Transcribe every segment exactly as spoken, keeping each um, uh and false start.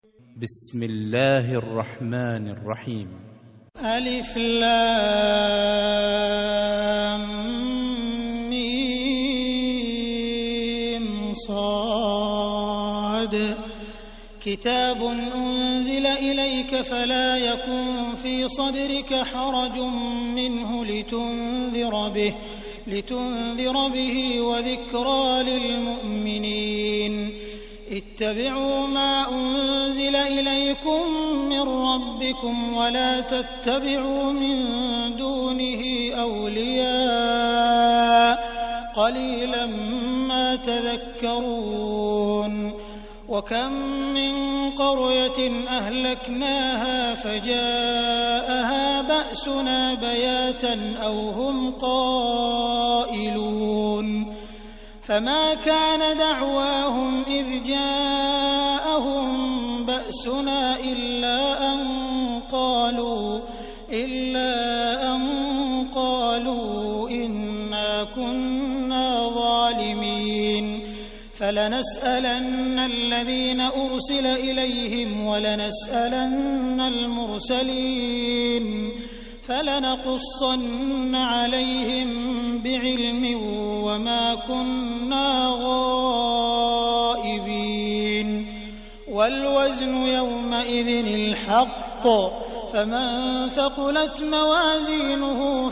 بسم الله الرحمن الرحيم. ألف لام ميم صاد كتاب أنزل إليك فلا يكن في صدرك حرج منه لتنذر به لتنذر به وذكرى للمؤمنين. اتبعوا ما أنزل إليكم من ربكم ولا تتبعوا من دونه أولياء قليلا ما تذكرون. وكم من قرية أهلكناها فجاءها بأسنا بياتا أو هم قائلون. فما كان دعواهم إذ جاءهم بأسنا إلا أن قالوا إلا أن قالوا إنا كنا ظالمين. فلنسألن الذين أرسل إليهم ولنسألن المرسلين فلنقصن عليهم بعلم وما كنا غائبين. والوزن يومئذ الحق فمن ثقلت موازينه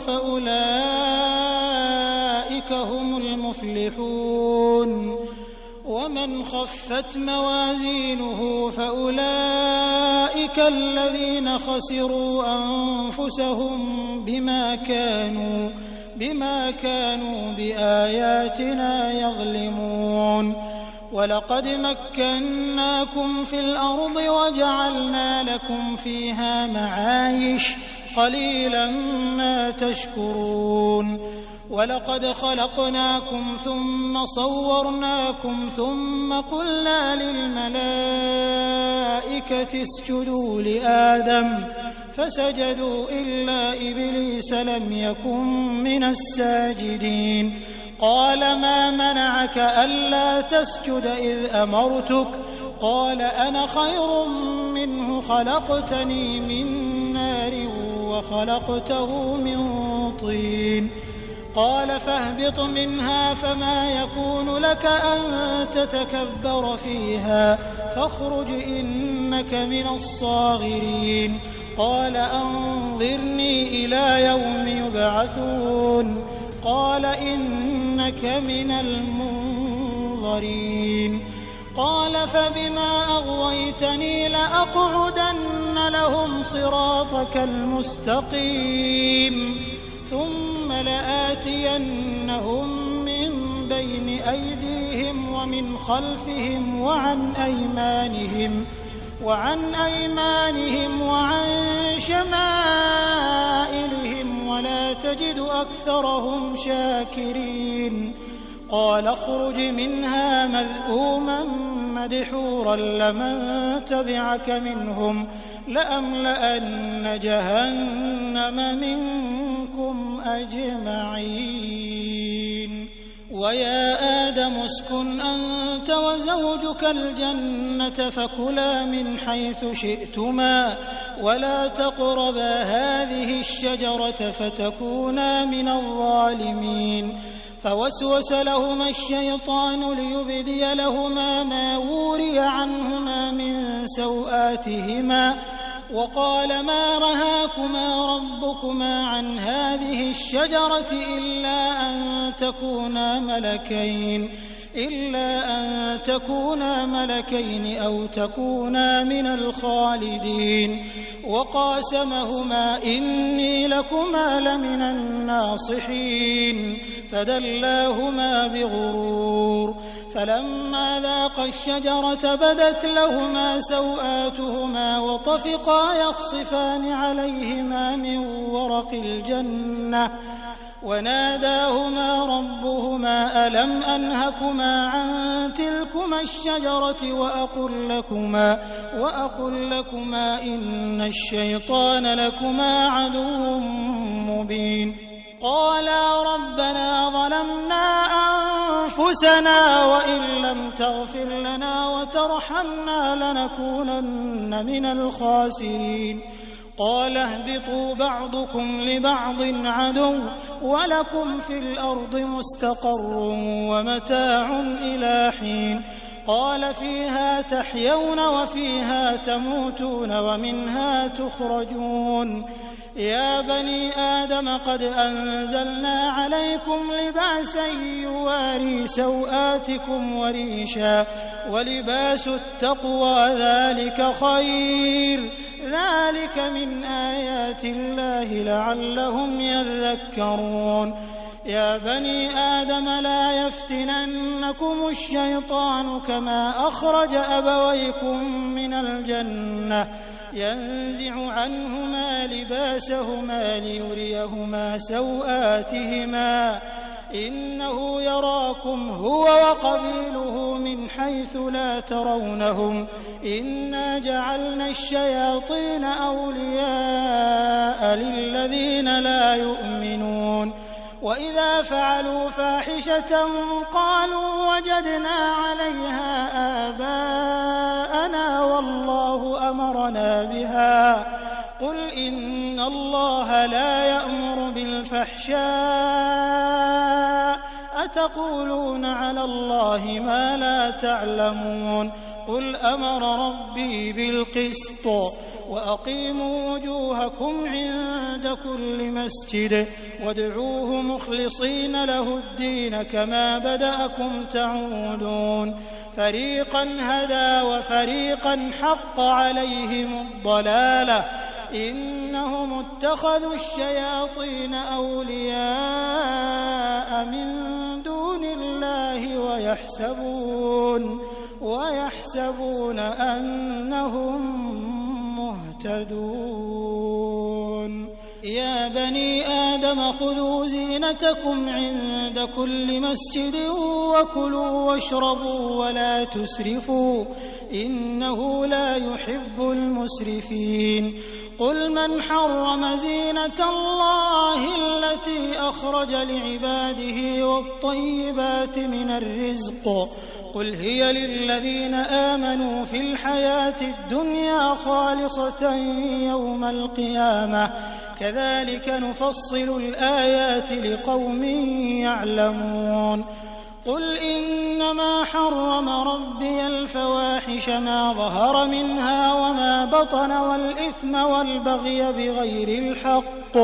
فأولئك هم المفلحون ومن خفت موازينه فأولئك الذين خسروا أنفسهم بما كانوا بما كانوا بآياتنا يظلمون. ولقد مكناكم في الأرض وجعلنا لكم فيها معايش قليلا ما تشكرون. ولقد خلقناكم ثم صورناكم ثم قلنا للملائكة اسجدوا لآدم فسجدوا إلا إبليس لم يكن من الساجدين. قال ما منعك ألا تسجد إذ أمرتك؟ قال أنا خير منه خلقتني من نار وخلقته من طين. قال فاهبط منها فما يكون لك أن تتكبر فيها فاخرج إنك من الصاغرين. قال أنظرني إلى يوم يبعثون. قال إنك من المنظرين. قال فبما أغويتني لأقعدن لهم صراطك المستقيم ثم لآتينهم من بين أيديهم ومن خلفهم وعن أيمانهم وعن أيمانهم وعن شمائلهم ولا تجد أكثرهم شاكرين. قال اخرج منها مذءوما مدحورا لمن تبعك منهم لأملأن جهنم منكم أجمعين. ويا آدم اسكن أنت وزوجك الجنة فكلا من حيث شئتما ولا تقربا هذه الشجرة فتكونا من الظالمين. فوسوس لهما الشيطان ليبدي لهما ما وري عنهما من سوآتهما وقال ما رهاكما ربكما عن هذه الشجرة إلا أن تكونا ملكين إلا أن تكونا ملكين أو تكونا من الخالدين. وقاسمهما إني لكما لمن الناصحين فدلاهما بغرور. فلما ذاقا الشجرة بدت لهما سوآتهما وطفقا يخصفان عليهما من ورق الجنة وناداهما ربهما ألم أنهكما عن تلكما الشجرة وأقل لكما, وأقل لكما إن الشيطان لكما عدو مبين. قالا ربنا ظلمنا أنفسنا وإن لم تغفر لنا وترحمنا لنكونن من الخاسرين قال اهبطوا بعضكم لبعض عدو ولكم في الأرض مستقر ومتاع إلى حين قال فيها تحيون وفيها تموتون ومنها تخرجون يا بني آدم قد أنزلنا عليكم لباسا يواري سوآتكم وريشا ولباس التقوى ذلك خير ذلك من آيات الله لعلهم يذكرون يا بني آدم لا يفتننكم الشيطان كما أخرج أبويكم من الجنة ينزع عنهما لباسهما ليريهما سوآتهما إنه يراكم هو وقبيله من حيث لا ترونهم إنا جعلنا الشياطين أولياء للذين لا يؤمنون وإذا فعلوا فاحشة قالوا وجدنا عليها آباءنا والله أمرنا بها قل إن الله لا يأمر بالفحشاء أتقولون على الله ما لا تعلمون قل أمر ربي بالقسط وأقيموا وجوهكم عند كل مسجد وادعوه مخلصين له الدين كما بدأكم تعودون فريقا هدى وفريقا حق عليهم الضلالة إنهم اتخذوا الشياطين أولياء من دون الله ويحسبون ويحسبون أنهم مهتدون يا بني آدم خذوا زينتكم عند كل مسجد وكلوا واشربوا ولا تسرفوا إنه لا يحب المسرفين قل من حرم زينة الله التي أخرج لعباده والطيبات من الرزق قل هي للذين آمنوا في الحياة الدنيا خالصة يوم القيامة كذلك نفصل الآيات لقوم يعلمون قل إنما حرم ربي الفواحش ما ظهر منها وما بطن والإثم والبغي بغير الحق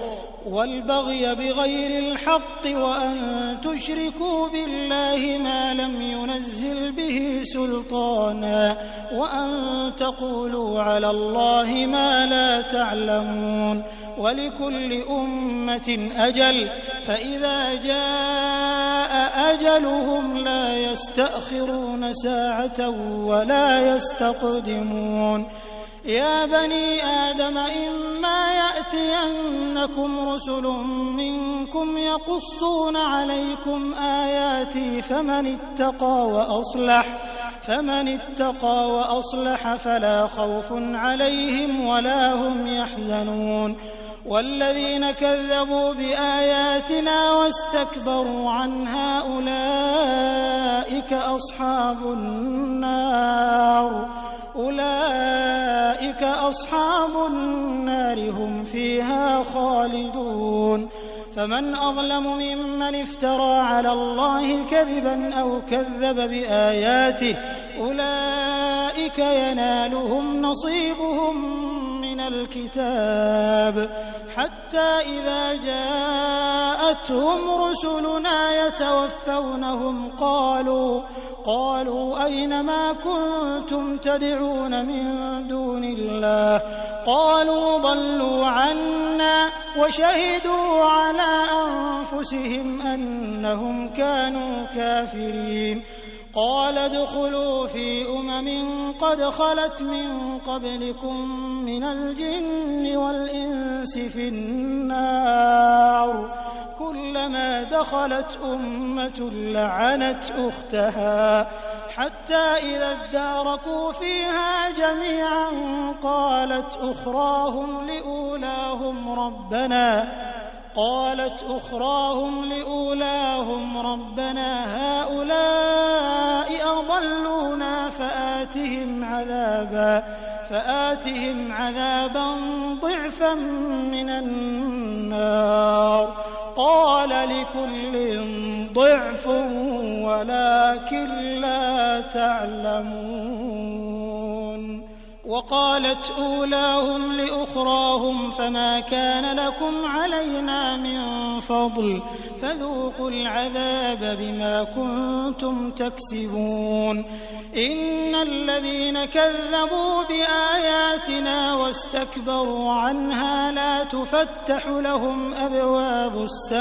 والبغي بغير الحق وأن تشركوا بالله ما لم ينزل به سلطانا وأن تقولوا على الله ما لا تعلمون ولكل أمة أجل فإذا جاء أجلهم لا يستأخرون ساعة ولا يستقدمون يا بني آدم إما يأتينكم رسل منكم يقصون عليكم آياتي فمن اتقى وأصلح فمن اتقى وأصلح فلا خوف عليهم ولا هم يحزنون والذين كذبوا بآياتنا واستكبروا عنها أولئك أصحاب النار أولئك أصحاب النار هم فيها خالدون فمن أظلم ممن افترى على الله كذبا أو كذب بآياته أولئك ينالهم نصيبهم من الكتاب حتى إذا جاءتهم رسلنا يتوفونهم قالوا قالوا أين ما كنتم تدعون من دون الله قالوا ضلوا عنا وشهدوا على أنفسهم أنهم كانوا كافرين قال ادخلوا في أمم قد خلت من قبلكم من الجن والإنس في النار كلما دخلت أمة لعنت أختها حتى إذا اداركوا فيها جميعا قالت أخراهم لأولاهم ربنا قالت أخراهم لأولاهم ربنا هؤلاء أضلونا فآتهم عذابا فآتهم عذابا ضعفا من النار قال لكل ضعف ولكن لا تعلمون. وقالت أولاهم لأخراهم فما كان لكم علينا من فضل فذوقوا العذاب بما كنتم تكسبون. إن الذين كذبوا بآياتنا واستكبروا عنها لا تفتح لهم أبواب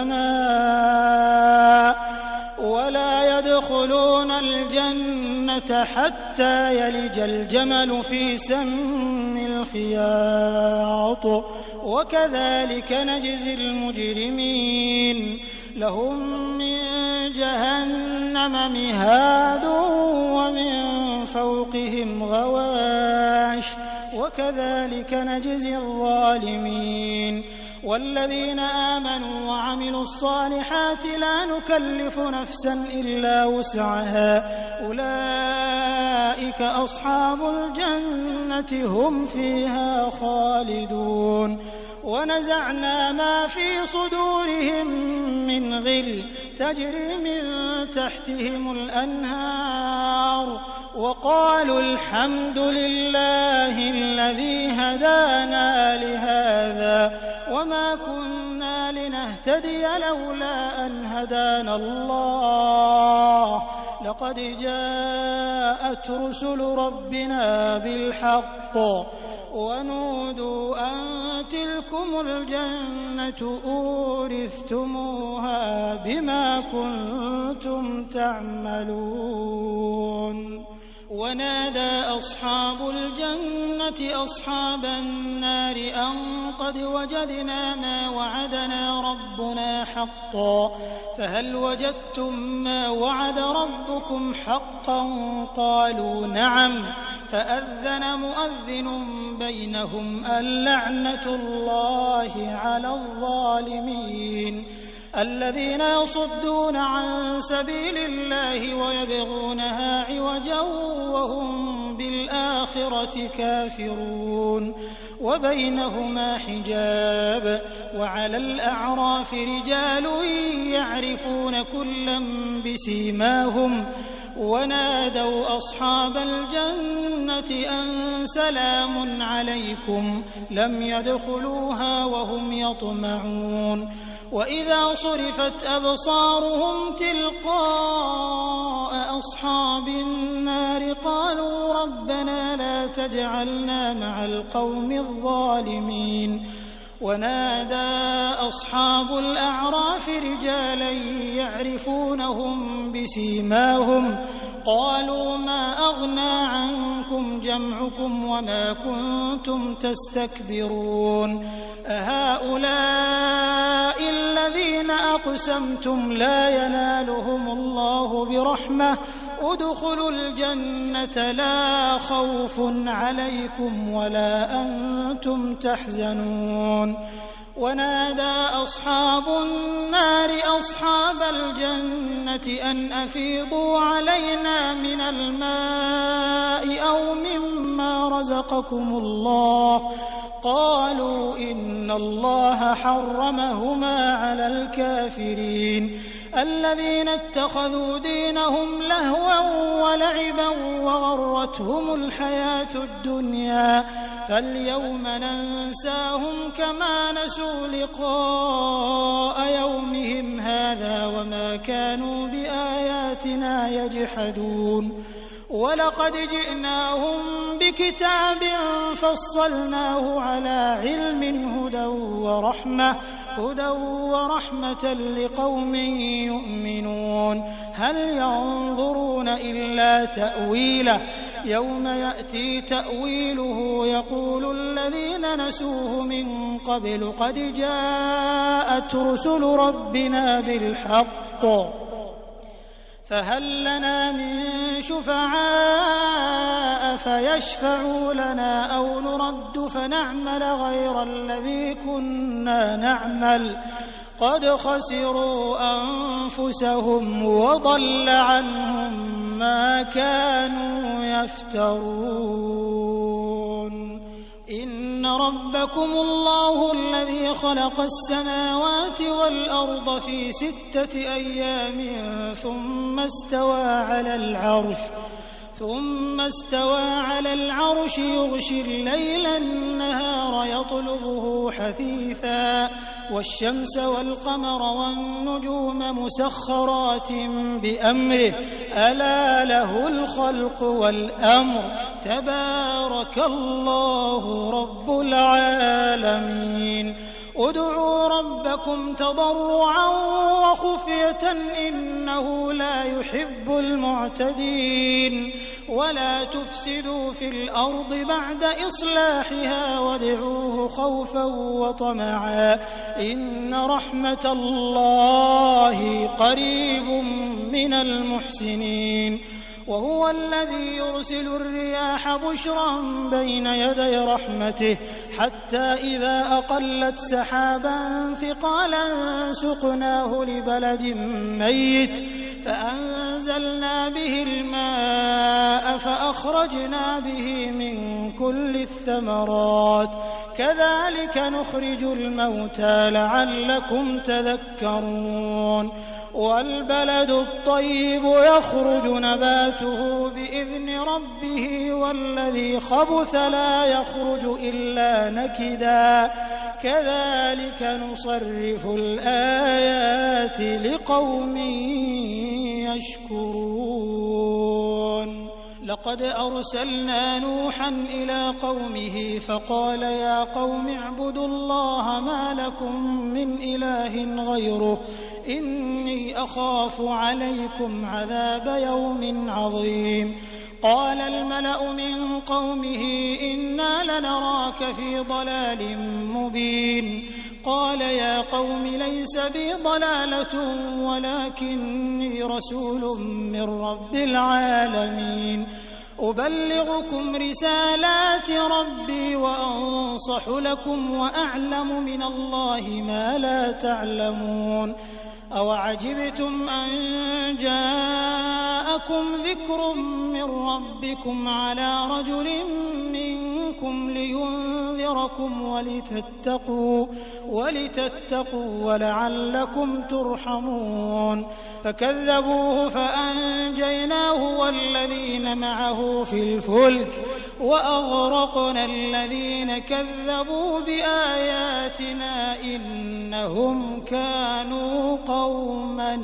السماء ولا يدخلون الجنة حتى يلج الجمل في سم الخياط وكذلك نجزي المجرمين. لهم من جهنم مهاد ومن فوقهم غواش وكذلك نجزي الظالمين. والذين آمنوا وعملوا الصالحات لا نكلف نفسا إلا وسعها أولئك أصحاب الجنة هم فيها خالدون. ونزعنا ما في صدورهم من غل تجري من تحتهم الأنهار وقالوا الحمد لله الذي هدانا لهذا وما كنا لنهتدي لولا أن هدانا الله لقد جاءت رسل ربنا بالحق ونودوا أن تلكم الجنة أورثتموها بما كنتم تعملون. ونادى أصحاب الجنة أصحاب النار أن قد وجدنا ما وعدنا ربنا حقا فهل وجدتم ما وعد ربكم حقا قالوا نعم فأذن مؤذن بينهم اللعنة الله على الظالمين. الذين يصدون عن سبيل الله ويبغونها عوجا وهم بالآخرة كافرون وبينهما حجاب. وعلى الأعراف رجال يعرفون كلا بسيماهم ونادوا أصحاب الجنة أن سلام عليكم لم يدخلوها وهم يطمعون. وإذا صرفت أبصارهم تلقاء أصحاب النار قالوا ربنا لا تجعلنا مع القوم الظالمين. ونادى أصحاب الأعراف رجالا يعرفونهم بسيماهم قالوا ما أغنى عنكم جمعكم وما كنتم تستكبرون أهؤلاء الذين أقسمتم لا ينالهم الله برحمة ادخلوا الجنة لا خوف عليكم ولا أنتم تحزنون. ونادى أصحاب النار أصحاب الجنة أن أفيضوا علينا من الماء أو مما رزقكم الله قالوا إن الله حرمهما على الكافرين الذين اتخذوا دينهم لهوا ولعبا وغرتهم الحياة الدنيا فاليوم ننساهم كما نسوا لقاء يومهم هذا وما كانوا بآياتنا يجحدون. ولقد جئناهم بكتاب فصلناه على علم هدى ورحمة هدى ورحمة لقوم يؤمنون. هل ينظرون إلا تأويله يوم يأتي تأويله يقول الذين نسوه من قبل قد جاءت رسل ربنا بالحق فهل لنا من شفعاء فيشفعوا لنا أو نرد فنعمل غير الذي كنا نعمل قد خسروا أنفسهم وضل عنهم ما كانوا يفترون. إن ربكم الله الذي خلق السماوات والأرض في ستة أيام ثم استوى على العرش ثم استوى على العرش يغشي الليل النهار يطلبه حثيثا والشمس والقمر والنجوم مسخرات بأمره ألا له الخلق والأمر تبارك الله رب العالمين. ادعوا ربكم تضرعا وخفية إنه لا يحب المعتدين. ولا تفسدوا في الأرض بعد إصلاحها وادعوه خوفا وطمعا إن رحمة الله قريب من المحسنين. وهو الذي يرسل الرياح بشرا بين يدي رحمته حتى إذا أقلت سحابا ثقالا سقناه لبلد ميت فأنزلنا به الماء فأخرجنا به من كل الثمرات كذلك نخرج الموتى لعلكم تذكرون. والبلد الطيب يخرج نباته بإذن ربه والذي خبث لا يخرج إلا نكدا كذلك نصرف الآيات لقوم يشكرون. لقد أرسلنا نوحا إلى قومه فقال يا قوم اعبدوا الله ما لكم من إله غيره إني أخاف عليكم عذاب يوم عظيم. قال الملأ من قومه إنا لنراك في ضلال مبين. قال يا قوم ليس بي ضلالة ولكني رسول من رب العالمين أبلغكم رسالات ربي وأنصح لكم وأعلم من الله ما لا تعلمون. أوعجبتم أن جاءكم ذكر من ربكم على رجل منكم لينذركم ولتتقوا, ولتتقوا ولعلكم ترحمون. فكذبوه فأنجيناه والذين معه في الفلك وأغرقنا الذين كذبوا بآياتنا إنهم كانوا قوما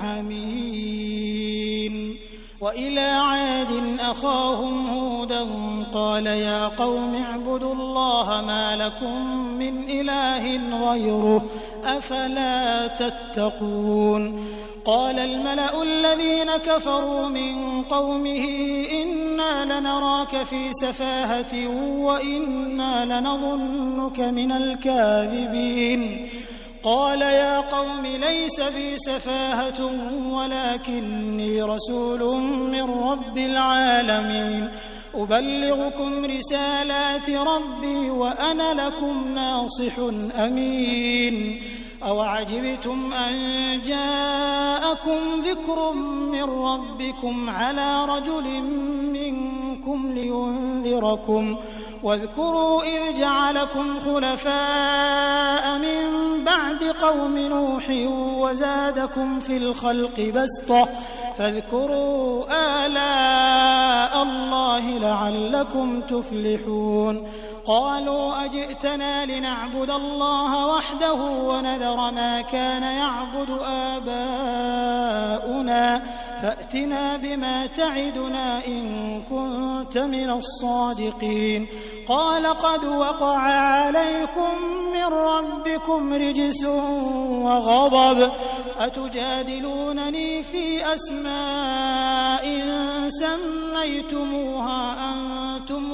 عمين. وإلى عاد أخاهم هودا قال يا قوم اعبدوا الله ما لكم من إله غيره أفلا تتقون. قال الملأ الذين كفروا من قومه إنا لنراك في سفاهة وإنا لنظنك من الكاذبين. قال يا قوم ليس بي سفاهة ولكني رسول من رب العالمين أبلغكم رسالات ربي وأنا لكم ناصح أمين. أوعجبتم أن جاءكم ذكر من ربكم على رجل منكم لينذركم واذكروا إذ جعلكم خلفاء من بعد قوم نوح وزادكم في الخلق بسطة فاذكروا آلاء الله لعلكم تفلحون. قالوا أجئتنا لنعبد الله وحده ونذر ما كان يعبد آباؤنا فأتنا بما تعدنا إن كنت من الصادقين. قال قد وقع عليكم من ربكم رجس وغضب أتجادلونني في أسماء سميتموها أنتم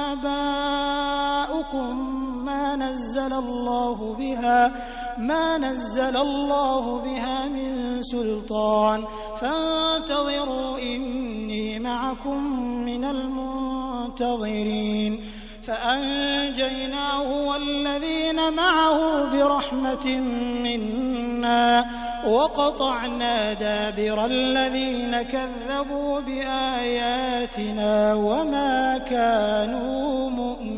وآباؤكم ما نزل الله بها ما نزل الله بها من سلطان فانتظروا إني معكم من المنتظرين. فأنجيناه والذين معه برحمة منا منا وقطعنا دابر الذين كذبوا بآياتنا وما كانوا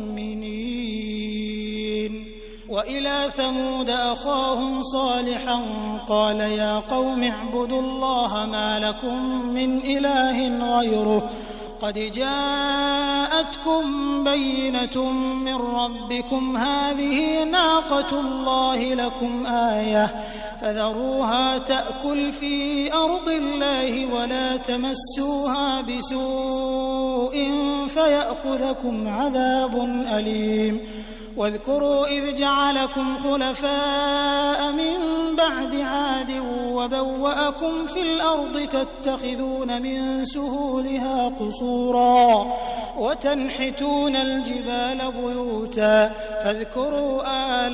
مؤمنين. وإلى ثمود أخاهم صالحا قال يا قوم اعبدوا الله ما لكم من إله غيره قد جاءتكم بينة من ربكم هذه ناقة الله لكم آية فذروها تأكل في أرض الله ولا تمسوها بسوء فيأخذكم عذاب أليم. واذكروا إذ جعلكم خلفاء من بعد عاد وبوأكم في الأرض تتخذون من سهولها قصورا وتنحتون الجبال بيوتا فاذكروا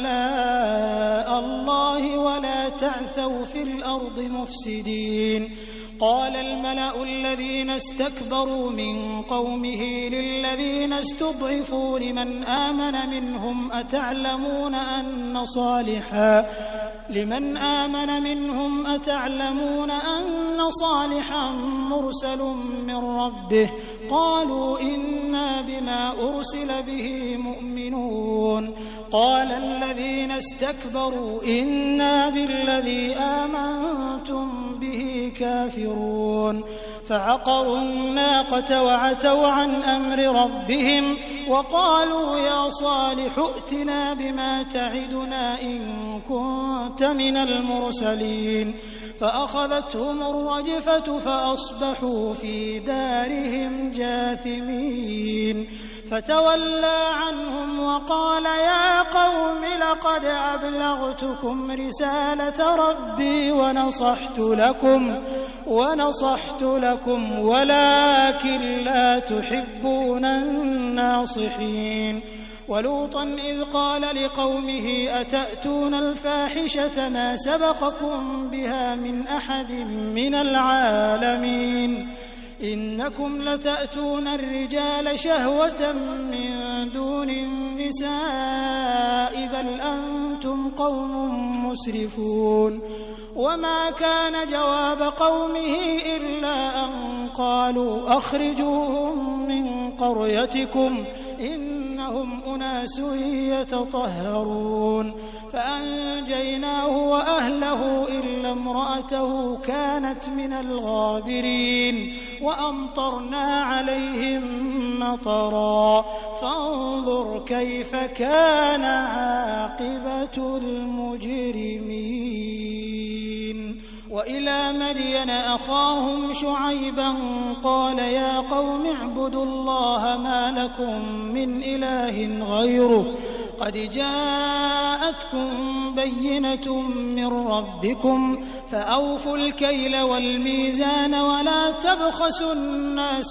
آلاء الله ولا تعثوا في الأرض مفسدين. قال الملأ الذين استكبروا من قومه للذين استضعفوا لمن آمن منهم أتعلمون أن صالحا لمن آمن منهم أتعلمون أن صالحا مرسل من ربه قالوا إنا بما أرسل به مؤمنون. قال الذين استكبروا إنا بالذي آمنتم به كافرون. فعقروا الناقة وعتوا عن أمر ربهم وقالوا يا صالح ائتنا بما تعدنا إن كنت من المرسلين. فأخذتهم الرجفة فأصبحوا في دارهم جاثمين. فتولى عنهم وقال يا قوم لقد أبلغتكم رسالة ربي ونصحت لكم ونصحت لكم ولكن لا تحبون الناصحين. ولوطا إذ قال لقومه أتأتون الفاحشة ما سبقكم بها من أحد من العالمين إنكم لتأتون الرجال شهوة من دون النساء بل أنتم قوم مسرفون. وما كان جواب قومه إلا أن قالوا أخرجوهم من قريتكم إنهم أناس يتطهرون. فأنجيناه وأهله إلا امرأته كانت من الغابرين وأمطرنا عليهم مطرا فانظر كيف كان عاقبة المجرمين. وإلى مدين أخاهم شعيبا قال يا قوم اعبدوا الله ما لكم من إله غيره قد جاءتكم بينة من ربكم فأوفوا الكيل والميزان ولا تبخسوا الناس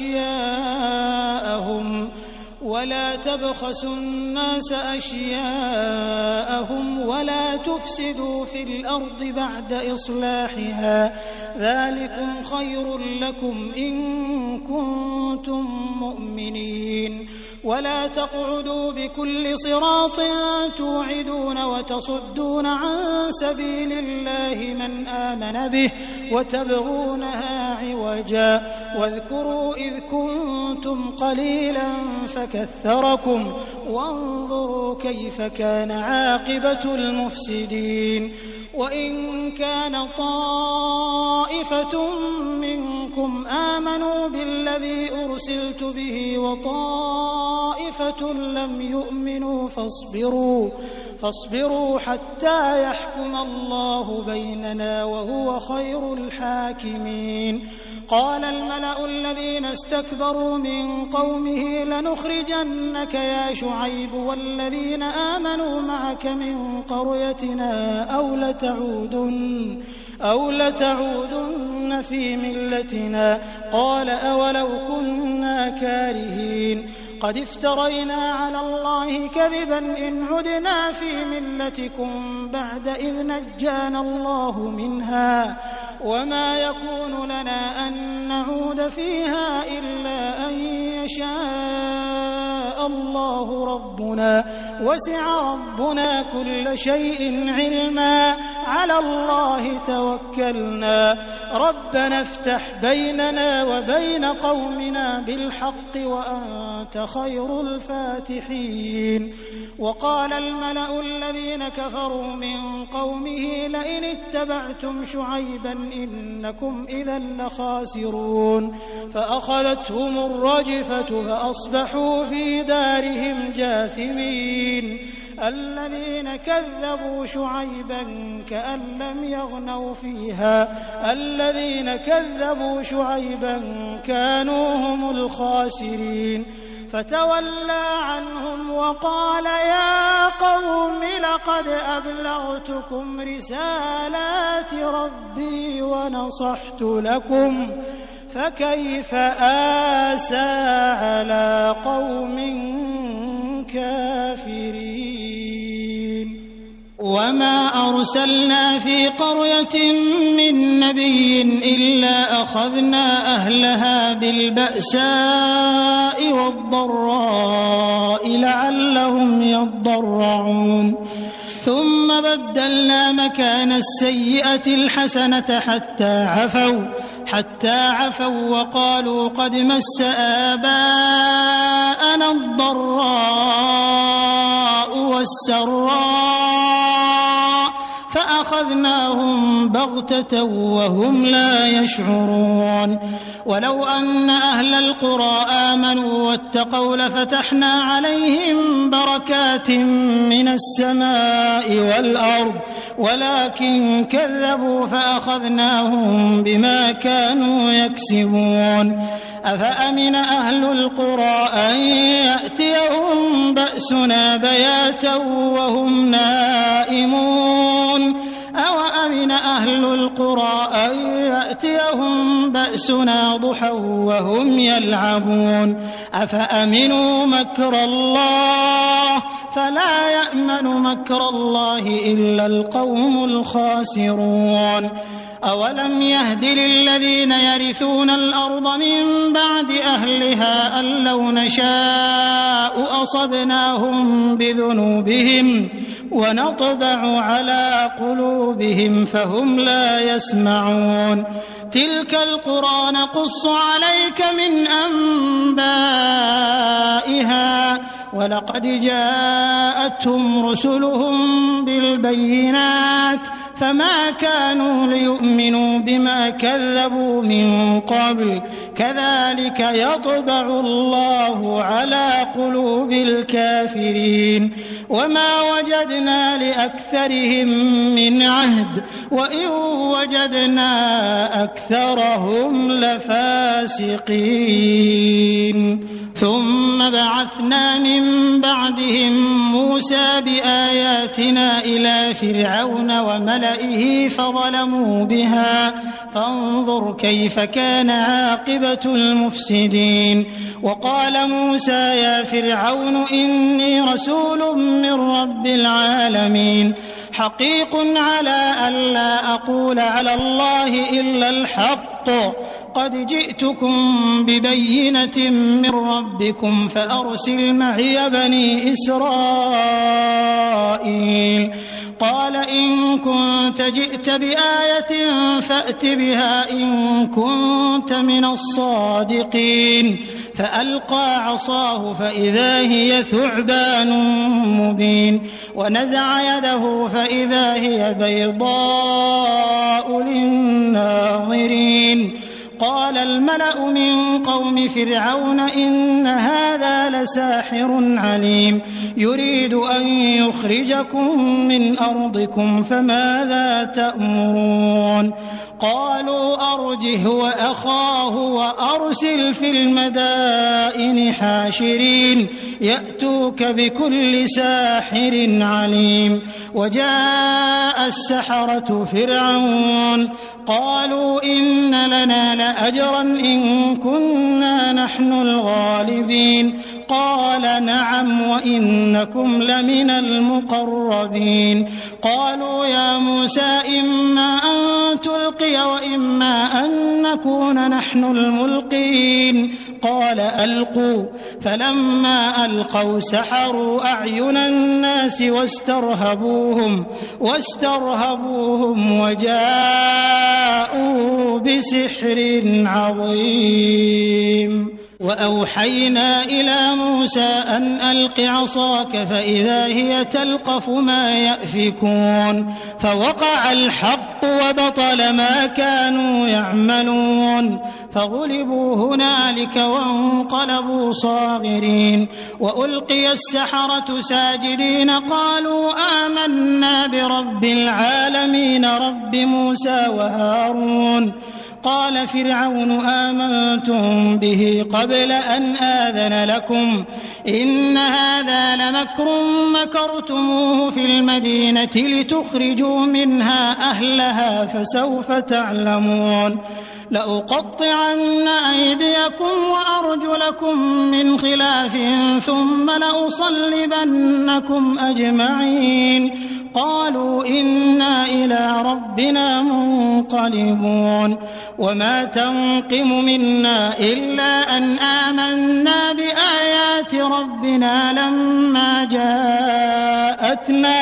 أشياءهم ولا تبخسوا الناس أشياءهم ولا تفسدوا في الأرض بعد إصلاحها ذلكم خير لكم إن كنتم مؤمنين. ولا تقعدوا بكل صراط توعدون وتصدون عن سبيل الله من آمن به وتبغونها عوجا واذكروا إذ كنتم قليلا فكثركم وانظروا كيف كان عاقبة المفسدين. وإن كان طائفة منكم آمنوا بالذي أرسلت به وطائفة لم يؤمنوا فاصبروا فاصبروا حتى يحكم الله بيننا وهو خير الحاكمين. قال الملأ الذين استكبروا من قومه لنخرجنك يا شعيب والذين آمنوا معك من قريتنا أو لتعودن أو لتعودن في ملتنا قال أولو كنا كارهين قد افترينا على الله كذبا إن عدنا في ملتكم بعد إذ نجانا الله منها وما يكون لنا أن نعود فيها إلا أن يشاء الله ربنا وسع ربنا كل شيء علما على الله توكلنا ربنا افتح بيننا وبين قومنا بالحق وأنت خير الفاتحين. وقال الملأ الذين كفروا من قومه لئن اتبعتم شعيبا إنكم إذا لخاسرون فأخذتهم الرجفة فأصبحوا في دارهم جاثمين. الذين كذبوا شعيبا كأن لم يغنوا فيها الذين كذبوا شعيبا كانوا هم الخاسرين. فتولى عنهم وقال يا قوم لقد أبلغتكم رسالات ربي ونصحت لكم فكيف آسى على قوم كافرين. وما أرسلنا في قرية من نبي إلا أخذنا أهلها بالبأساء والضراء لعلهم يضرعون ثم بدلنا مكان السيئة الحسنة حتى عفوا حتى عفوا وقالوا قد مس آباءنا الضراء والسراء فأخذناهم بغتة وهم لا يشعرون. ولو أن أهل القرى آمنوا واتقوا لفتحنا عليهم بركات من السماء والأرض ولكن كذبوا فأخذناهم بما كانوا يكسبون. أفأمن أهل القرى أن يأتيهم بأسنا بياتا وهم نائمون أوأمن أهل القرى أن يأتيهم بأسنا ضحى وهم يلعبون أفأمنوا مكر الله فلا يأمن مكر الله إلا القوم الخاسرون. أولم يهد للذين يرثون الأرض من بعد أهلها أن لو نشاء أصبناهم بذنوبهم ونطبع على قلوبهم فهم لا يسمعون. تلك القرى نقص عليك من أنبائها ولقد جاءتهم رسلهم بالبينات فما كانوا ليؤمنوا بما كذبوا من قبل كذلك يطبع الله على قلوب الكافرين. وما وجدنا لأكثرهم من عهد وإن وجدنا أكثرهم لفاسقين. ثم بعثنا من بعدهم موسى بآياتنا إلى فرعون وملئه فظلموا بها فانظر كيف كان عاقبة المفسدين. وقال موسى يا فرعون إني رسول من رب العالمين حقيق على ألا أقول على الله إلا الحق قد جئتكم ببينة من ربكم فأرسل معي بني إسرائيل. قال إن كنت جئت بآية فأت بها إن كنت من الصادقين. فألقى عصاه فإذا هي ثعبان مبين ونزع يده فإذا هي بيضاء للناظرين. قال الملأ من قوم فرعون إن هذا لساحر عليم يريد أن يخرجكم من أرضكم فماذا تأمرون. قالوا أرجه وأخاه وأرسل في المدائن حاشرين يأتوك بكل ساحر عليم. وجاء السحرة فرعون قالوا إن لنا لأجرا إن كنا نحن الغالبين. قال نعم وإنكم لمن المقربين قالوا يا موسى إما أن تلقي وإما أن نكون نحن الملقين قال ألقوا فلما ألقوا سحروا أعين الناس واسترهبوهم واسترهبوهم وجاءوا بسحر عظيم وأوحينا إلى موسى أن ألق عصاك فإذا هي تلقف ما يأفكون فوقع الحق وبطل ما كانوا يعملون فغلبوا هنالك وانقلبوا صاغرين وألقي السحرة ساجدين قالوا آمنا برب العالمين رب موسى وهارون قال فرعون آمنتم به قبل أن آذن لكم إن هذا لمكر مكرتموه في المدينة لتخرجوا منها أهلها فسوف تعلمون لأقطعن أيديكم وأرجلكم من خلاف ثم لأصلبنكم أجمعين قالوا إنا إلى ربنا منقلبون وما تنقم منا إلا أن آمنا بآيات ربنا لما جاءتنا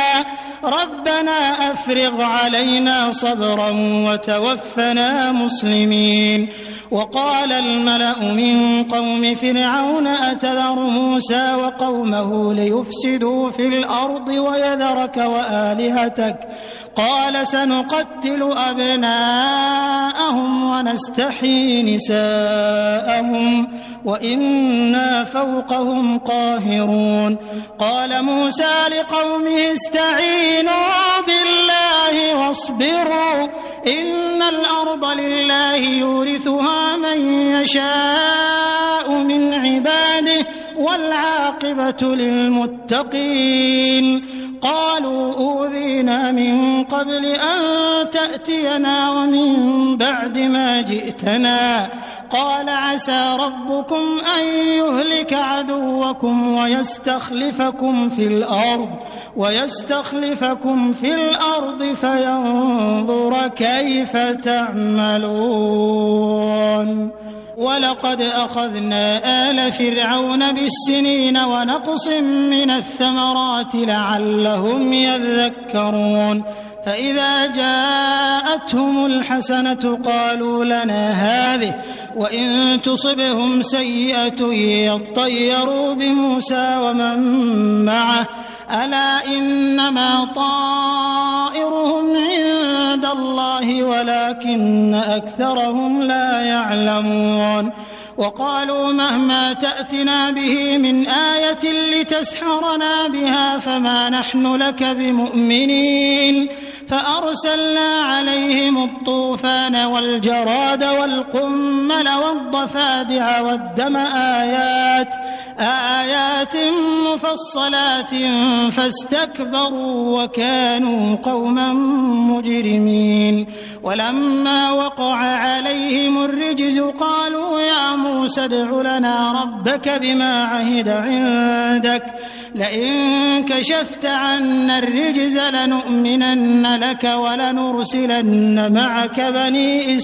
ربنا أفرغ علينا صبرا وتوفنا مسلمين وقال الملأ من قوم فرعون أتذر موسى وقومه ليفسدوا في الأرض ويذرك وآلهتك قال سنقتل أبناءهم ونستحيي نساءهم وإنا فوقهم قاهرون قال موسى لقومه استعينوا بالله واصبروا إن الأرض لله يورثها من يشاء من عباده والعاقبة للمتقين قالوا أوذينا من قبل أن تأتينا ومن بعد ما جئتنا قال عسى ربكم أن يهلك عدوكم ويستخلفكم في الأرض ويستخلفكم في الأرض فينظر كيف تعملون ولقد أخذنا آل فرعون بالسنين ونقص من الثمرات لعلهم يذكرون فإذا جاءتهم الحسنة قالوا لنا هذه وإن تصبهم سيئة يطيروا بموسى ومن معه ألا إنما طائرهم عند الله ولكن أكثرهم لا يعلمون وقالوا مهما تأتنا به من آية لتسحرنا بها فما نحن لك بمؤمنين فأرسلنا عليهم الطوفان والجراد والقمل والضفادع والدم آيات آيات مفصلات فاستكبروا وكانوا قوما مجرمين ولما وقع عليهم الرجز قالوا يا موسى ادع لنا ربك بما عهد عندك لئن كشفت عنا الرجز لنؤمنن لك ولنرسلن معك بني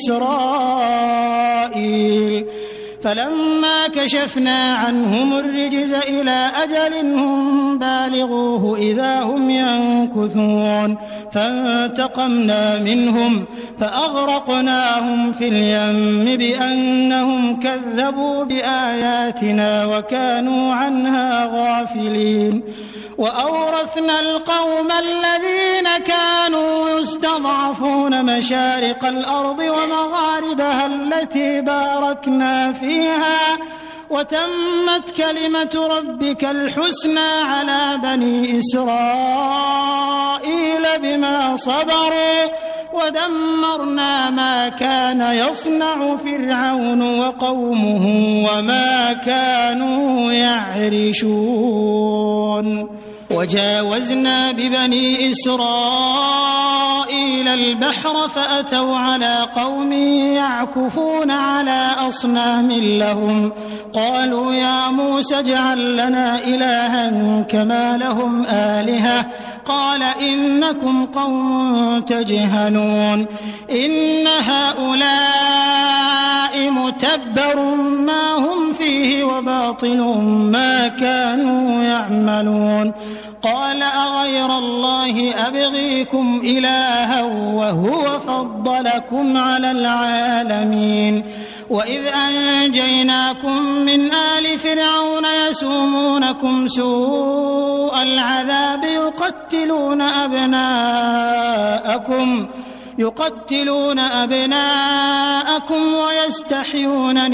إسرائيل فلما كشفنا عنهم الرجز إلى أجل هم بالغوه إذا هم ينكثون فانتقمنا منهم فأغرقناهم في اليم بأنهم كذبوا بآياتنا وكانوا عنها غافلين وأورثنا القوم الذين كانوا يستضعفون مشارق الأرض ومغاربها التي باركنا فيها وتمت كلمة ربك الحسنى على بني إسرائيل بما صبروا ودمرنا ما كان يصنع فرعون وقومه وما كانوا يعرشون وجاوزنا ببني إسرائيل البحر فأتوا على قوم يعكفون على أصنام لهم قالوا يا موسى اجعل لنا إلها كما لهم آلهة قال إنكم قوم تجهلون إن هؤلاء متبر ما هم فيه وباطل ما كانوا يعملون قال أغير الله أبغيكم إلها وهو فضلكم على العالمين وإذ أنجيناكم من آل فرعون يسومونكم سوء العذاب يقتلون أبناءكم يقتلون أبناءكم ويستحيون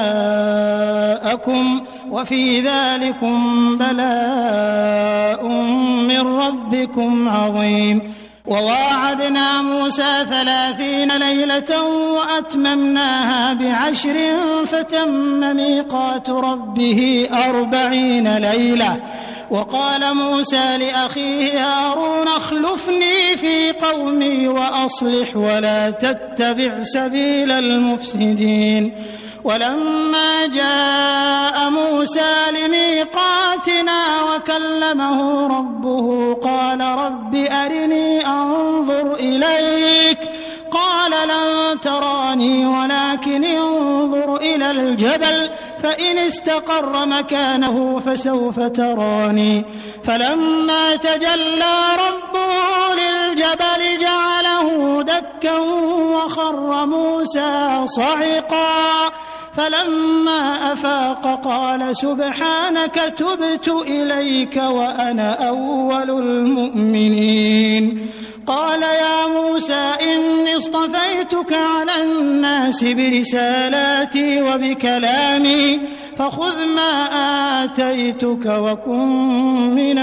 نساءكم وفي ذلكم بلاء من ربكم عظيم وواعدنا موسى ثلاثين ليلة وأتممناها بعشر فتم ميقات ربه أربعين ليلة وقال موسى لأخيه هارون اخلفني في قومي وأصلح ولا تتبع سبيل المفسدين ولما جاء موسى لميقاتنا وكلمه ربه قال رب أرني أنظر إليك قال لن تراني ولكن انظر إلى الجبل فإن استقر مكانه فسوف تراني فلما تجلى ربه للجبل جعله دكا وخر موسى صعقا فلما أفاق قال سبحانك تبت إليك وأنا أول المؤمنين قال يا موسى إني اصطفيتك على الناس برسالاتي وبكلامي فخذ ما آتيتك وكن من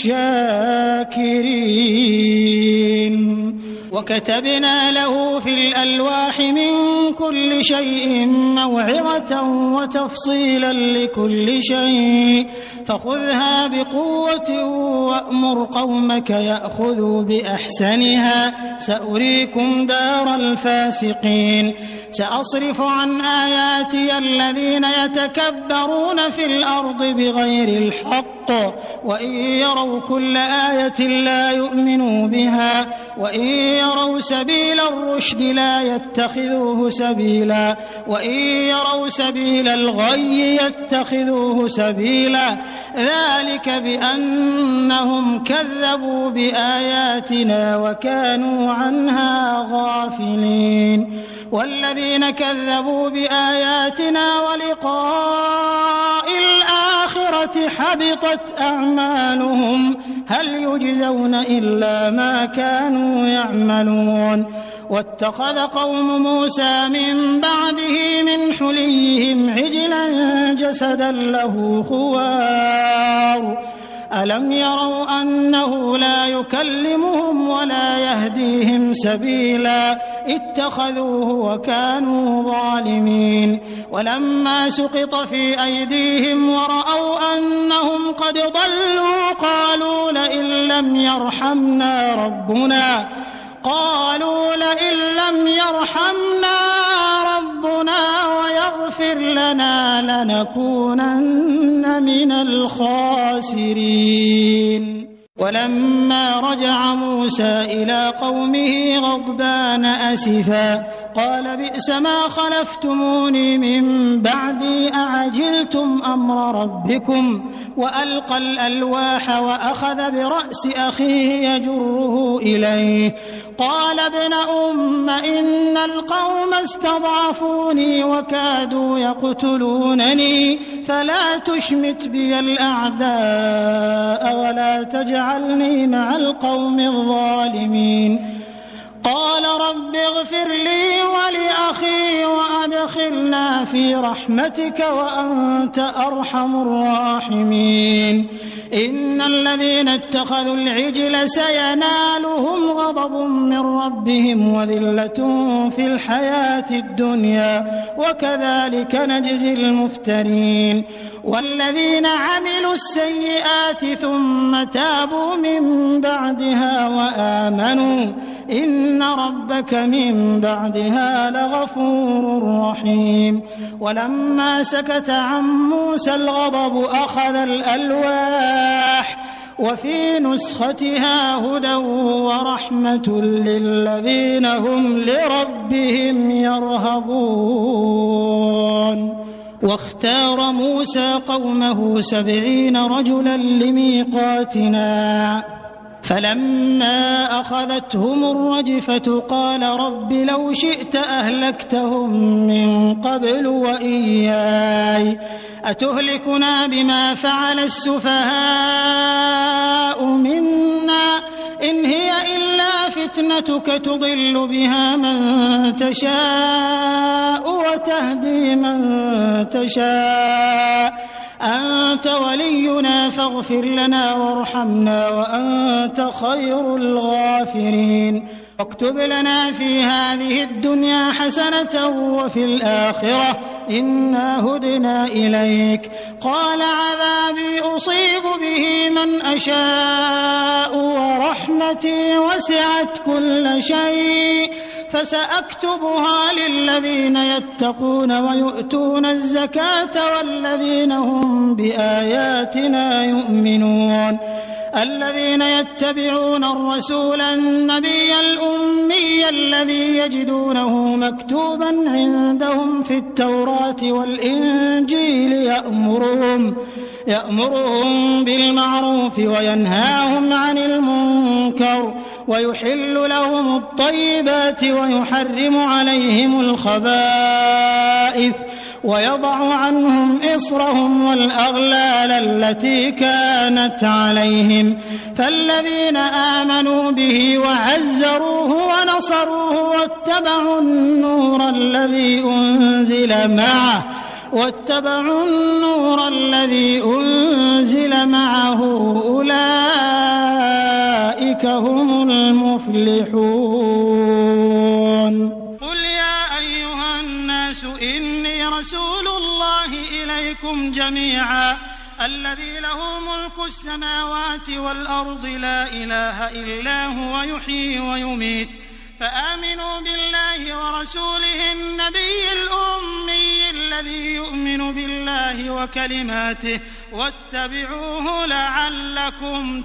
الشاكرين وكتبنا له في الألواح من كل شيء موعظة وتفصيلا لكل شيء فخذها بقوة وأمر قومك يأخذوا بأحسنها سأريكم دار الفاسقين سأصرف عن آياتي الذين يتكبرون في الأرض بغير الحق وإن يروا كل آية لا يؤمنوا بها وإن يروا سبيل الرشد لا يتخذوه سبيلا وإن يروا سبيل الغي يتخذوه سبيلا ذلك بأنهم كذبوا بآياتنا وكانوا عنها غافلين والذين كذبوا بآياتنا ولقاء الآخرة حبطت أعمالهم هل يجزون إلا ما كانوا يعملون واتخذ قوم موسى من بعده من حليهم عجلا جسدا له خوار ألم يروا أنه لا يكلمهم ولا يهديهم سبيلا اتخذوه وكانوا ظالمين ولما سقط في أيديهم ورأوا أنهم قد ضلوا قالوا لئن لم يرحمنا ربنا قالوا لئن لم يرحمنا ربنا ويغفر لنا لنكونن من الخاسرين ولما رجع موسى إلى قومه غضبان أسفا قال بئس ما خلفتموني من بعدي أعجلتم أمر ربكم وألقى الألواح وأخذ برأس أخيه يجره إليه قال ابن أم إن القوم استضعفوني وكادوا يقتلونني فلا تشمت بي الأعداء ولا تجعلني مع القوم الظالمين قال رب اغفر لي ولأخي وأدخلنا في رحمتك وأنت أرحم الراحمين إن الذين اتخذوا العجل سينالهم غضب من ربهم وذلة في الحياة الدنيا وكذلك نجزي المفترين والذين عملوا السيئات ثم تابوا من بعدها وآمنوا إن ربك من بعدها لغفور رحيم ولما سكت عن موسى الغضب أخذ الألواح وفي نسختها هدى ورحمة للذين هم لربهم يرهبون واختار موسى قومه سبعين رجلا لميقاتنا فلما أخذتهم الرجفة قال رب لو شئت أهلكتهم من قبل وإياي أتهلكنا بما فعل السفهاء منا إن هي إلا فتنتك تضل بها من تشاء وتهدي من تشاء أنت ولينا فاغفر لنا وارحمنا وأنت خير الغافرين واكتب لنا في هذه الدنيا حسنة وفي الآخرة إنا هدنا إليك قال عذابي أصيب به من أشاء ورحمتي وسعت كل شيء فسأكتبها للذين يتقون ويؤتون الزكاة والذين هم بآياتنا يؤمنون الذين يتبعون الرسول النبي الأمي الذي يجدونه مكتوبا عندهم في التوراة والإنجيل يأمرهم يأمرهم بالمعروف وينهاهم عن المنكر ويحل لهم الطيبات ويحرم عليهم الخبائث ويضع عنهم إصرهم والأغلال التي كانت عليهم فالذين آمنوا به وعزروه ونصروه واتبعوا النور الذي أنزل معه واتبعوا النور الذي أنزل معه أولئك هم المفلحون قل يا أيها الناس إني رسول الله إليكم جميعا الذي له ملك السماوات والأرض لا إله إلا هو يحيي ويميت فآمنوا بالله ورسوله النبي الأمي الذي يؤمن بالله وكلماته واتبعوه لعلكم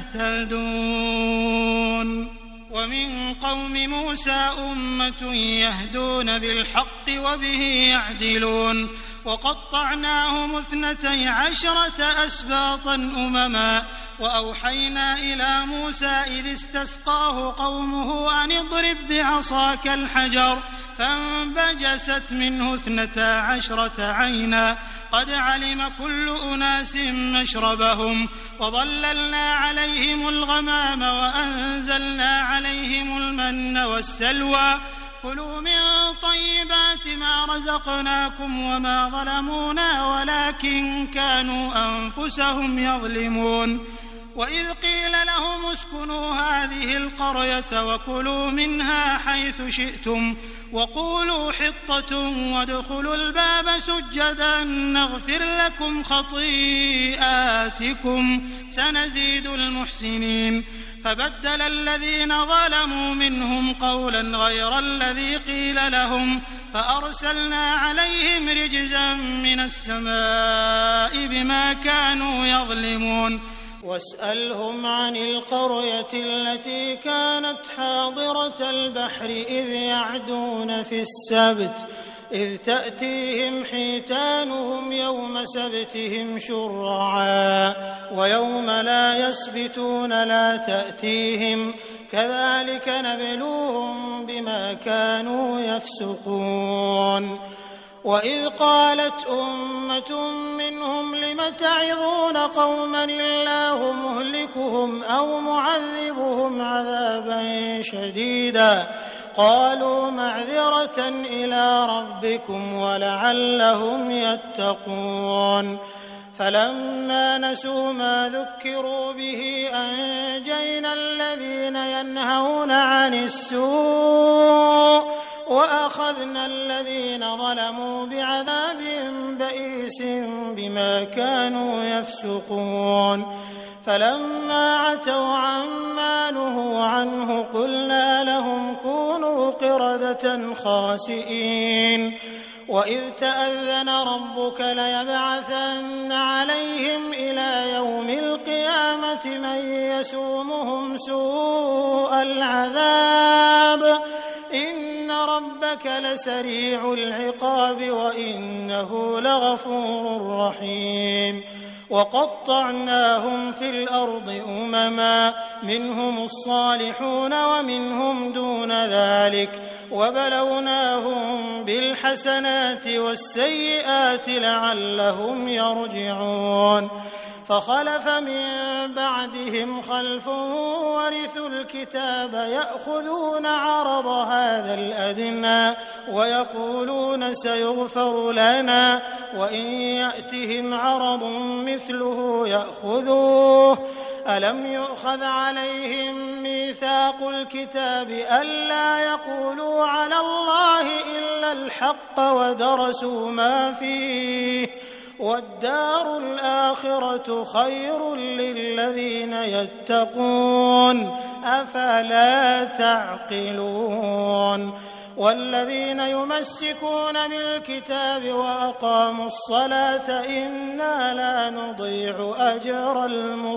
تهتدون ومن قوم موسى أمة يهدون بالحق وبه يعدلون وقطعناهم اثنتي عشرة أسباطا أمما وأوحينا إلى موسى إذ استسقاه قومه أن اضرب بعصاك الحجر فانبجست منه اثنتا عشرة عينا قد علم كل أناس مشربهم وظللنا عليهم الغمام وأنزلنا عليهم المن والسلوى كلوا من طيبات ما رزقناكم وما ظلمونا ولكن كانوا أنفسهم يظلمون وإذ قيل لهم اسكنوا هذه القرية وكلوا منها حيث شئتم وقولوا حطة وادخلوا الباب سجدا نغفر لكم خطيئاتكم سنزيد المحسنين فبدل الذين ظلموا منهم قولا غير الذي قيل لهم فأرسلنا عليهم رجزا من السماء بما كانوا يظلمون واسألهم عن القرية التي كانت حاضرة البحر إذ يعدون في السبت إذ تأتيهم حيتانهم يوم سبتهم شرعا ويوم لا يسبتون لا تأتيهم كذلك نبلوهم بما كانوا يفسقون وإذ قالت أمة منهم لم تعظون قوما الله مهلكهم أو معذبهم عذابا شديدا قالوا معذرة إلى ربكم ولعلهم يتقون فلما نسوا ما ذكروا به أنجينا الذين ينهون عن السوء وأخذنا الذين ظلموا بعذاب بئيس بما كانوا يفسقون فلما عتوا عما نهوا عنه قلنا لهم كونوا قردة خاسئين وإذ تأذن ربك ليبعثن عليهم إلى يوم القيامة من يسومهم سوء العذاب إن ربك لسريع العقاب وإنه لغفور رحيم وقطعناهم في الأرض أمما منهم الصالحون ومنهم دون ذلك وبلوناهم بالحسنات والسيئات لعلهم يرجعون فخلف من بعدهم خلف ورثوا الكتاب يأخذون عرض هذا الأدنى ويقولون سيغفر لنا وإن يأتهم عرض مثله يأخذوه ألم يؤخذ عليهم ميثاق الكتاب ألا يقولوا على الله إلا الحق ودرسوا ما فيه والدار الآخرة خير للذين يتقون أفلا تعقلون والذين يمسكون بالكتاب وأقاموا الصلاة إنا لا نضيع أجر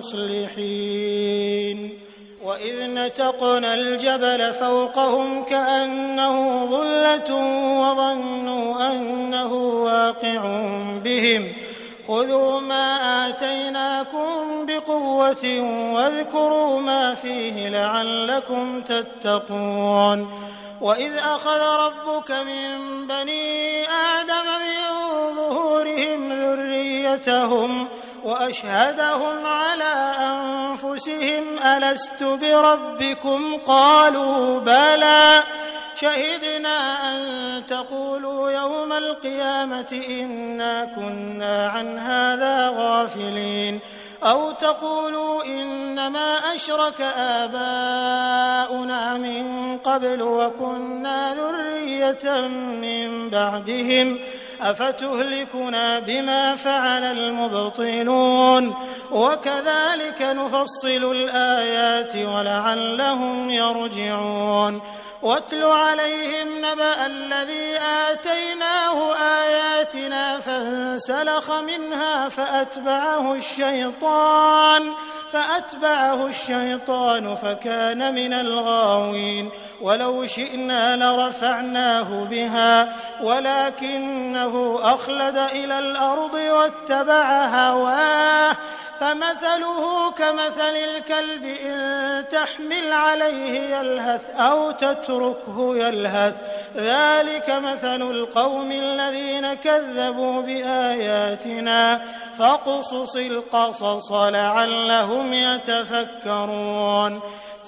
المصلحين وإذ نتقنا الجبل فوقهم كأنه ظلة وظنوا أنه واقع بهم خذوا ما آتيناكم بقوة واذكروا ما فيه لعلكم تتقون وإذ أخذ ربك من بني آدم من ظهورهم ذريتهم وأشهدهم على أنفسهم ألست بربكم قالوا بلى شهدنا أن تقولوا يوم القيامة إنا كنا عن هذا غافلين أو تقولوا إنما أشرك آباؤنا من قبل وكنا ذرية من بعدهم أفتهلكنا بما فعل المبطلون وكذلك نفصل الآيات ولعلهم يرجعون واتل عليهم نبأ الذي آتيناه آياتنا فانسلخ منها فأتبعه الشيطان فأتبعه الشيطان فكان من الغاوين ولو شئنا لرفعناه بها ولكنه أخلد إلى الأرض واتبع هواه فمثله كمثل الكلب إن تحمل عليه يلهث أو تتركه يلهث ذلك مثل القوم الذين كذبوا بآياتنا فاقصص القصص لعلهم يتفكرون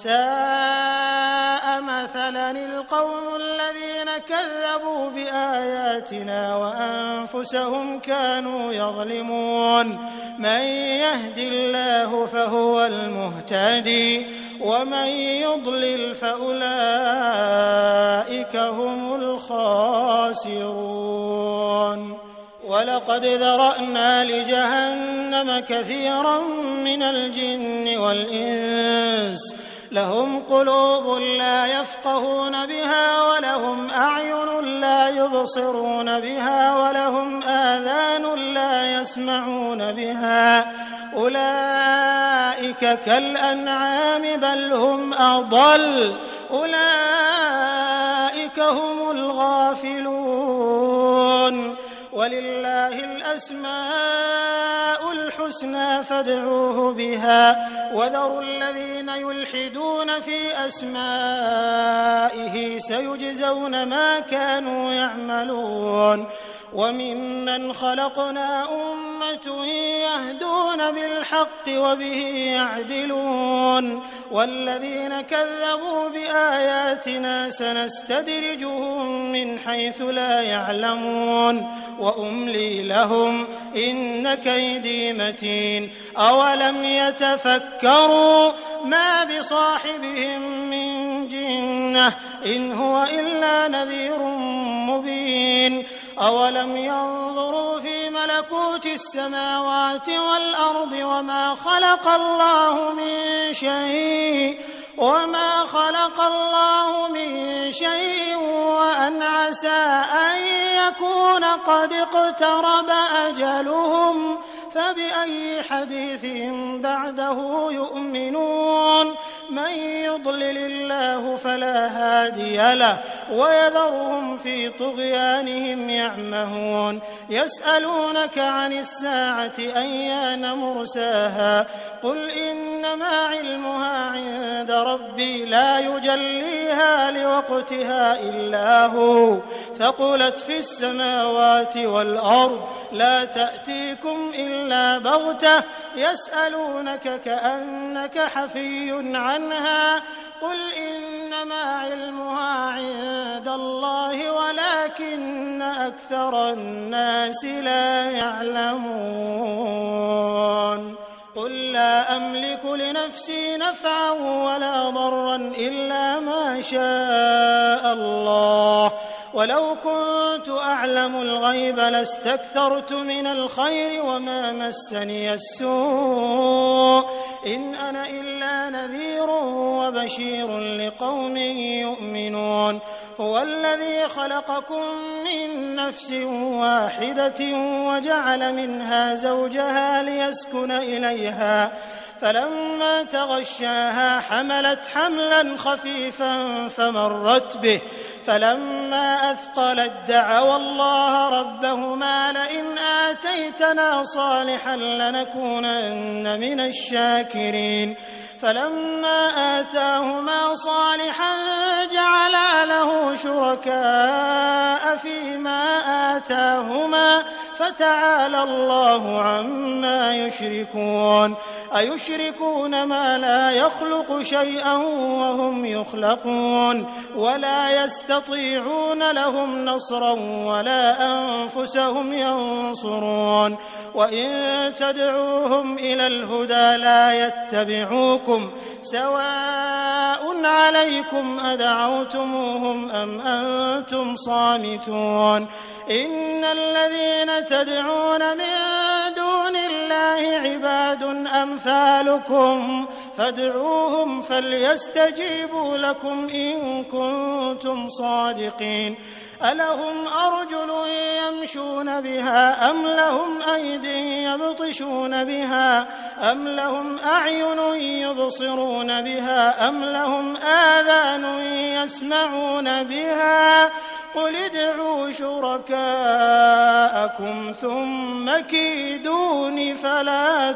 ساء مثلا القوم الذين كذبوا بآياتنا وأنفسهم كانوا يظلمون من يهد الله فهو المهتدي ومن يضلل فأولئك هم الخاسرون ولقد ذرأنا لجهنم كثيرا من الجن والإنس لهم قلوب لا يفقهون بها ولهم أعين لا يبصرون بها ولهم آذان لا يسمعون بها أولئك كالأنعام بل هم أضل أولئك هم الغافلون ولله الأسماء الحسنى فادعوه بها وذروا الذين يلحدون في أسمائه سيجزون ما كانوا يعملون وممن خلقنا أمة يهدون بالحق وبه يعدلون يؤمنون والذين كذبوا بآياتنا سنستدرجهم من حيث لا يعلمون وأملي لهم إن كيدي متين أولم يتفكروا ما بصاحبهم من جنة إن هو إلا نذير مبين أولم ينظروا في ملكوت السماوات والأرض وما خلق الله من شيء وما خلق الله من شيء وأن عسى أن يكون قد اقترب أجلهم فبأي حديث بعده يؤمنون من يضلل الله فلا هادي له ويذرهم في طغيانهم يعمهون يسألونك عن الساعة أيان مرساها قل إنما علمها عند ربي لا يجليها لوقتها إلا هو ثقلت في السماوات والأرض لا تأتيكم إلا بغتة يسألونك كأنك حفي عنها قل إنما علمها عند الله ولكن أكثر الناس لا يعلمون قل لا أملك لنفسي نفعا ولا ضرا إلا ما شاء الله ولو كنت أعلم الغيب لاستكثرت من الخير وما مسني السوء إن أنا إلا نذير وبشير لقوم يؤمنون هو الذي خلقكم من نفس واحدة وجعل منها زوجها ليسكن إليها فلما تغشاها حملت حملا خفيفا فمرت به فلما أثقلت دعوا الله ربهما لئن آتيتنا صالحا لنكونن من الشاكرين فلما آتاهما صالحا جعلا له شركاء فيما آتاهما فتعالى الله عما يشركون أيشركون ما لا يخلق شيئا وهم يخلقون ولا يستطيعون لهم نصرا ولا أنفسهم ينصرون وإن تدعوهم إلى الهدى لا يتبعوكم سواء عليكم أدعوتموهم أم أنتم صامتون إن الذين تدعون من دون الله عباد أمثالكم فادعوهم فليستجيبوا لكم إن كنتم صادقين ألهم أرجل يمشون بها أم لهم أيد يبطشون بها أم لهم أعين يبصرون بها أم لهم آذان يسمعون بها قل ادعوا شركاءكم ثم كيدون فلا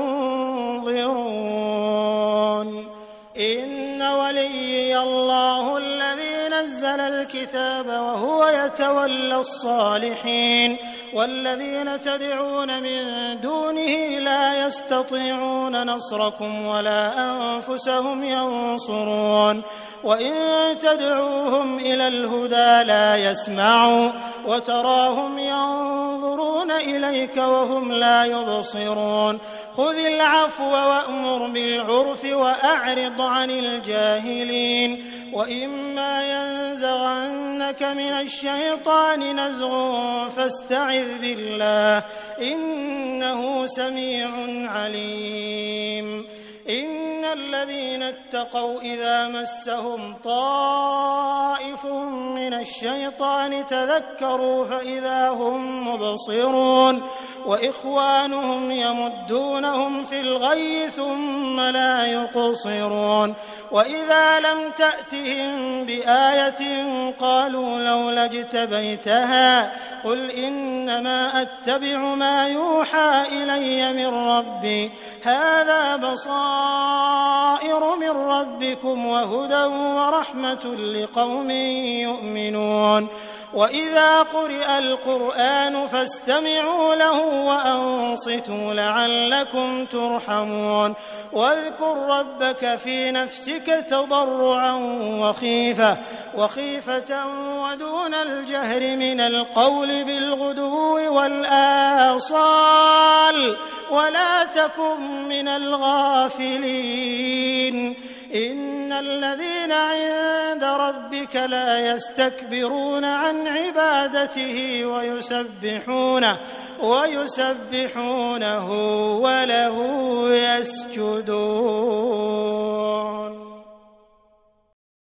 تنظرون إن وليي الله الذي نزل الكتاب وهو يتولى الصالحين والذين تدعون من دونه لا يستطيعون نصركم ولا أنفسهم ينصرون وإن تدعوهم إلى الهدى لا يسمعوا وتراهم ينظرون إليك وهم لا يبصرون خذ العفو وأمر بالعرف وأعرض عن الجاهلين وإما ينزغنك من الشيطان نزغ فاستعذ بالله إنه سميع عليم إن الذين اتقوا إذا مسهم طائف من الشيطان تذكروا فإذا هم مبصرون وإخوانهم يمدونهم في الغي ثم لا يقصرون وإذا لم تأتهم بآية قالوا لولا اجتبيتها قل إنما أتبع ما يوحى إلي من ربي هذا بصائر من ربكم وهدى ورحمة لقوم يؤمنون وإذا قرئ القرآن فاستمعوا له وأنصتوا لعلكم ترحمون واذكر ربك في نفسك تضرعا وخيفة وخيفة ودون الجهر من القول بالغدو والآصال ولا تكن من الغافلين إن الذين عند ربك لا يستكبرون عن عبادته ويسبحونه ويسبحونه وله يسجدون.